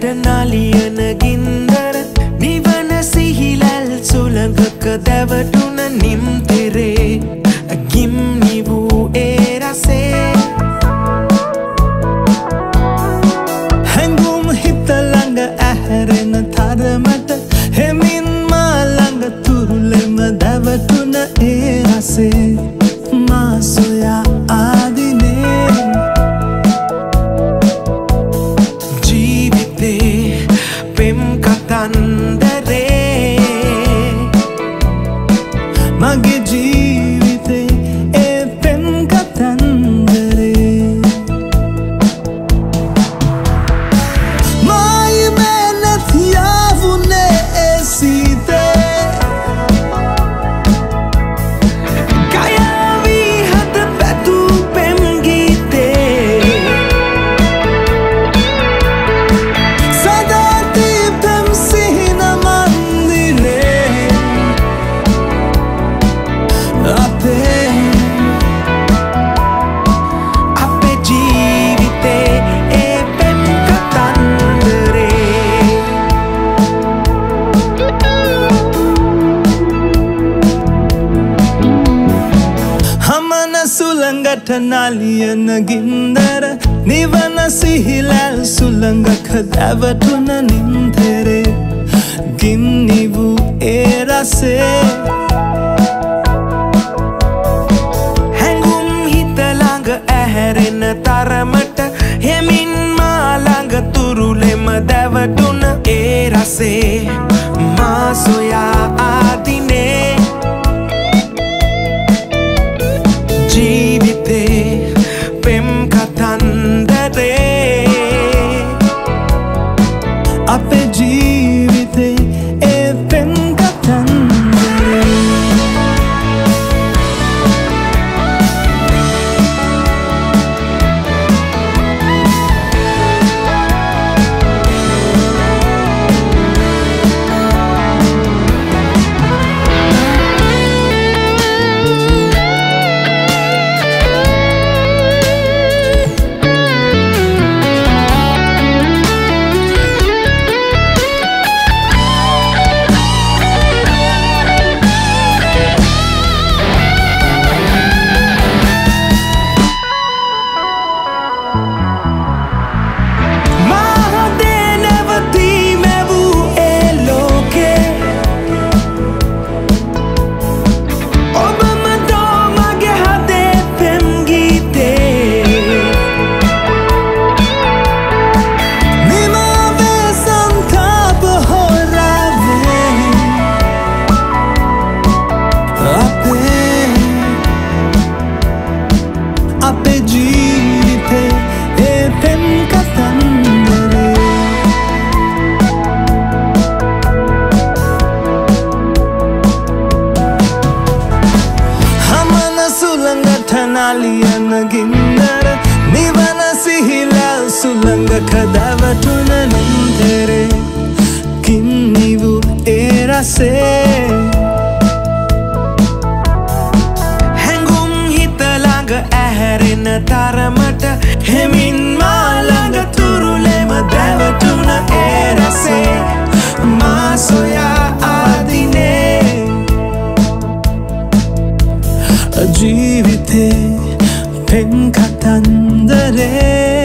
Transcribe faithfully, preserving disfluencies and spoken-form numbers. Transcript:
නලියන ගින්දර නිවන සිහිලල් සුළඟක දැවටුන නිම්තෙරේ ගිම්නි වූ ඒ රසේ හැඟුම් හිත ළඟ ඇහැරෙන තරමට හෙමින් මා ළඟ තුරුලෙම දැවටුන ඒ රසේ මා සොයා ආදිනේ මගේ ජීවිතේ ඒ පෙම් කතන්දරේ මයි මැනත් යාවුනේ ඒ සීතේ කයාවී හද පැතු පෙම් ගීතේ සදාති පෙම් සිහින මන්දිරේ අපේ ජීවිතේ ඒ පෙම් කතන්දරේ හමන සුළඟට නලියන ගින්දර නිවන සිහිලල් සුළඟක දැවටුන නිම්තෙරේ ගිම්නි වූ ඒ රසේ ඇහැරෙන තරමට හෙමින් මා ළඟ තුරුලෙම දැවටුන ඒ රසේ මා සොයා ආදිනේ ජීවිතේ පෙම් කතන්දරේ අපේ ජීවිතේ ඒ පෙම් කතන්දරේ අපේ ජීවිතේ ඒ පෙම් කතන්දරේ හමන සුළඟට නලියන ගින්දර නිවන සිහිලල් සුළඟක දැවටුන නිම්තෙරේ ගිම්නි වූ ඒ රසේ ඇහැරෙන තරමට හෙමින් මා ළඟ තුරුලෙම දැවටුන ඒ රසේ මා සොයා ආදිනේ ජීවිතේ පෙම් කතන්දරේ